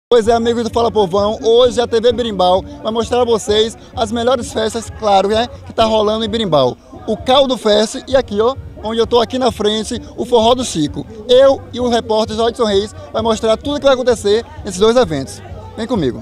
Pois é, amigos do Fala Povão, hoje a TV Berimbau vai mostrar a vocês as melhores festas, claro, né, que tá rolando em Berimbau. O Caldo Fest e aqui, ó, onde eu tô aqui na frente, o Forró do Chico. Eu e o repórter Joyson Reis vai mostrar tudo o que vai acontecer nesses dois eventos. Vem comigo.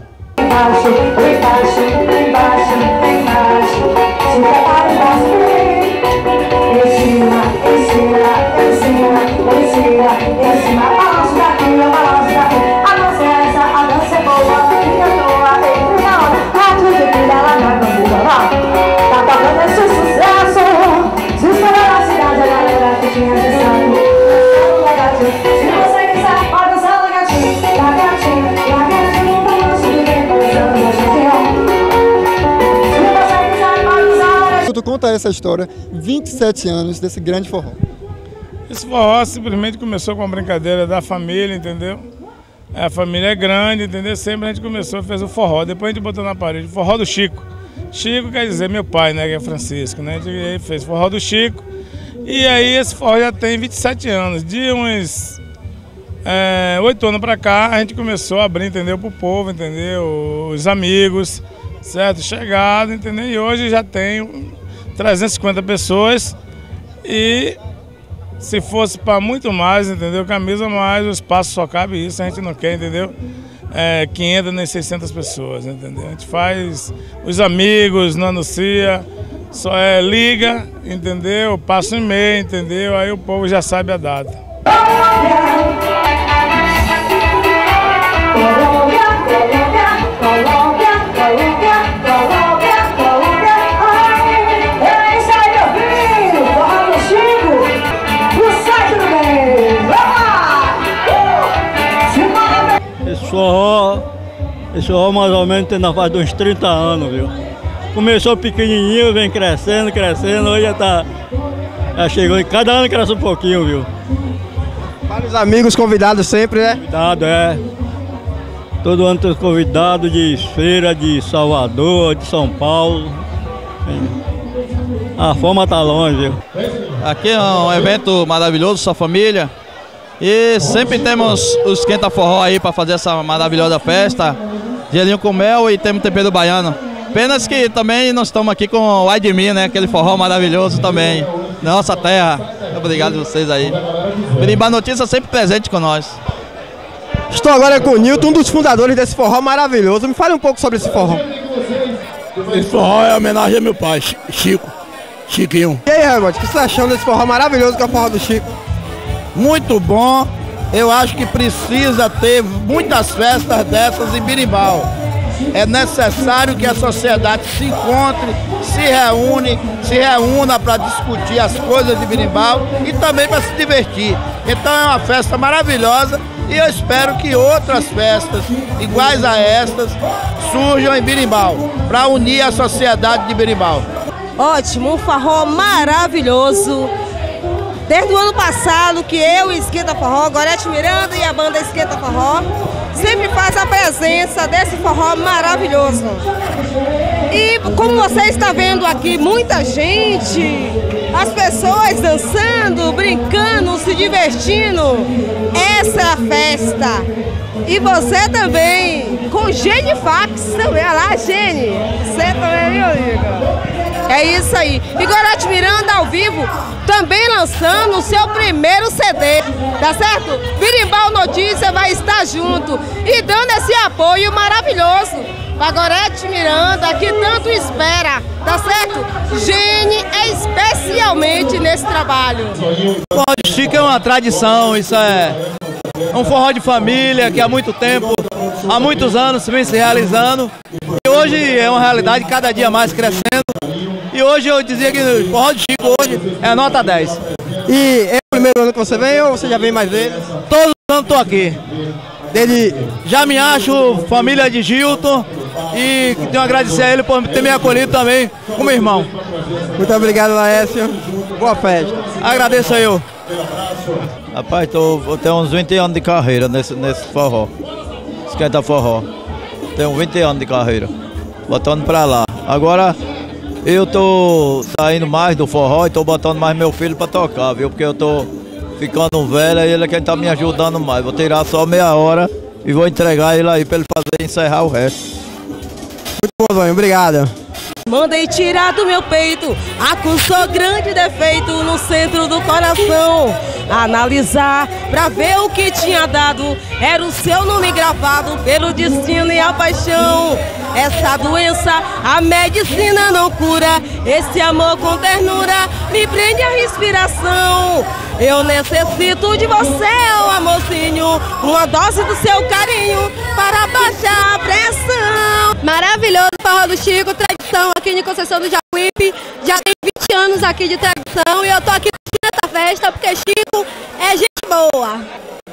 Tu conta essa história, 27 anos desse grande forró. Esse forró simplesmente começou com uma brincadeira da família, entendeu? A família é grande, entendeu? Sempre a gente começou, fez o forró, depois a gente botou na parede, o forró do Chico. Chico quer dizer meu pai, né, que é Francisco, né? A gente fez o forró do Chico. E aí esse forró já tem 27 anos. De uns 8 anos pra cá, a gente começou a abrir, entendeu? Pro povo, entendeu? Os amigos, certo? Chegado, entendeu? E hoje já tem 350 pessoas e se fosse para muito mais, entendeu? Camisa mais, o espaço só cabe isso, a gente não quer, entendeu? 500 nem 600 pessoas, entendeu? A gente faz os amigos, não anuncia, só liga, entendeu? Passa um e-mail, entendeu? Aí o povo já sabe a data. Esse forró mais ou menos tem na fase de uns 30 anos, viu? Começou pequenininho, vem crescendo, hoje já chegou e cada ano cresce um pouquinho, viu? Vários amigos convidados sempre, né? Convidado, todo ano tem convidado de feira, de Salvador, de São Paulo. A fama tá longe, viu? Aqui é um evento maravilhoso, sua família. E sempre temos o Esquenta Forró aí para fazer essa maravilhosa festa. Gelinho com mel e temos tempero baiano. Apenas que também nós estamos aqui com o Ai de Mim, né? Aquele forró maravilhoso também. Nossa terra. Obrigado a vocês aí. Berimbau Notícias sempre presente com nós. Estou agora com o Nilton, um dos fundadores desse forró maravilhoso. Me fale um pouco sobre esse forró. Esse forró é homenagem ao meu pai, Chiquinho. E aí, Raimundo, o que você está achando desse forró maravilhoso que é o forró do Chico? Muito bom, eu acho que precisa ter muitas festas dessas em Berimbau. É necessário que a sociedade se encontre, se reúna para discutir as coisas de Berimbau e também para se divertir. Então é uma festa maravilhosa e eu espero que outras festas iguais a estas surjam em Berimbau, para unir a sociedade de Berimbau. Ótimo, um forró maravilhoso. Desde o ano passado que eu e Esquenta Forró, Gorete Miranda e a banda Esquenta Forró, sempre faz a presença desse forró maravilhoso. E como você está vendo aqui, muita gente, as pessoas dançando, brincando, se divertindo. Essa é a festa. E você também, com Gene Fax também, olha lá, Gene. Você também, meu amigo. É isso aí. E Gorete Miranda ao vivo, também lançando o seu primeiro CD, tá certo? Berimbau Notícia vai estar junto e dando esse apoio maravilhoso para Gorete Miranda, que tanto espera, tá certo? Gene é especialmente nesse trabalho. O forró do Chico é uma tradição, isso é um forró de família que há muito tempo, há muitos anos vem se realizando. E hoje é uma realidade cada dia mais crescendo. E hoje eu dizia que o forró do Chico hoje é nota 10. E é o primeiro ano que você vem ou você já vem mais vezes? Todos os anos estou aqui. Já me acho família de Gilton e tenho a agradecer a ele por ter me acolhido também como irmão. Muito obrigado, Laércio. Boa festa. Agradeço a eu. Rapaz, eu tenho uns 20 anos de carreira nesse forró. Esquenta Forró. Tenho 20 anos de carreira. Botando pra lá. Agora eu tô saindo mais do forró e tô botando mais meu filho pra tocar, viu? Porque eu tô ficando velho e ele é quem tá me ajudando mais. Vou tirar só meia hora e vou entregar ele aí para ele fazer encerrar o resto. Muito bom, Zóio, obrigado. Mandei tirar do meu peito, acusou grande defeito no centro do coração. Analisar pra ver o que tinha dado, era o seu nome gravado pelo destino e a paixão. Essa doença a medicina não cura, esse amor com ternura me prende a respiração. Eu necessito de você, oh amorzinho, uma dose do seu carinho para baixar a pressão. Maravilhoso Forró do Chico, tradição aqui em Conceição do Jacuípe, já tem 20 anos aqui de tradição e eu tô aqui curtindo essa festa porque Chico é gente boa.